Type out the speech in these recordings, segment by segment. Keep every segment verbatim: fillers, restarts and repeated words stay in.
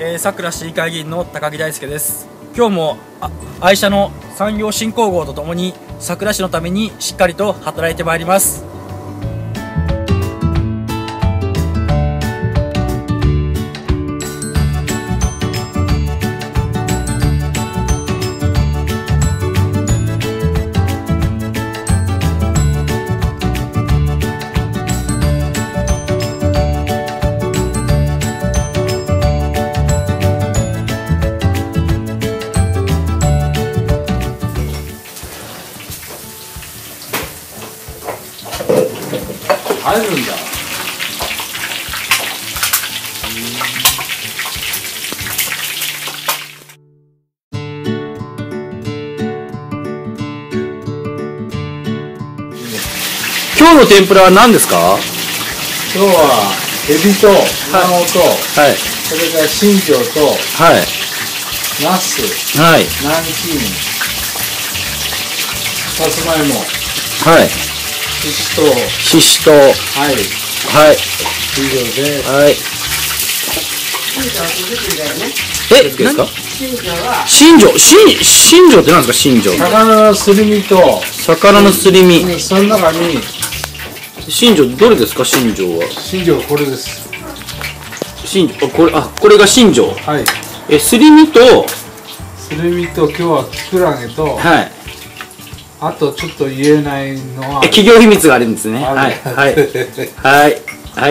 えー、さくら市議会議員の高木大輔です。今日もあ愛車の産業振興号とともにさくら市のためにしっかりと働いてまいります。 入るんだ。 今日の天ぷらは何ですか？ 今日はエビと卵と、 はい、 それから新庄と、 はい、 ナス、 はい、 南京、さつまいも、 はい、 ししとう、 ししとう、 はい、 はい、 以上です。 はい。え、ですか？新庄、新新庄って何ですか？新庄。 魚のすり身と、 魚のすり身。 その中に新庄どれですか？新庄は。 新庄これです。 新あこれあこれが新庄。 はい。 えすり身とすり身と今日はきくらげと、 はい。 あとちょっと言えないのはえ企業秘密があるんですね。はいはいはいはい。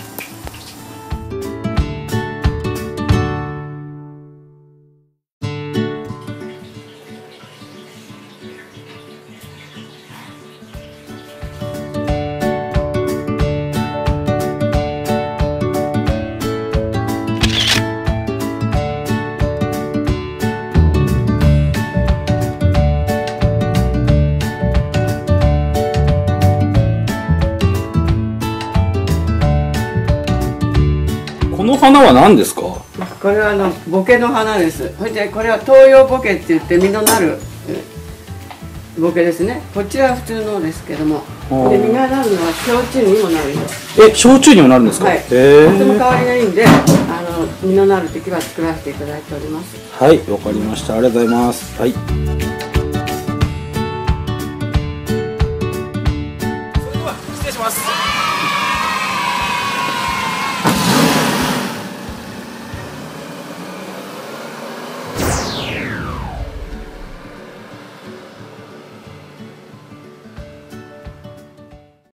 この花は何ですか？ これはあのボケの花です。それでこれは東洋ボケって言って実のなるボケですね。こちらは普通のですけども、で実がなるのは焼酎にもなるんです。 え、焼酎にもなるんですか？ はい。とても香りがいいんで、あの実のなる時は作らせていただいております。 はい、わかりました。ありがとうございます。はい。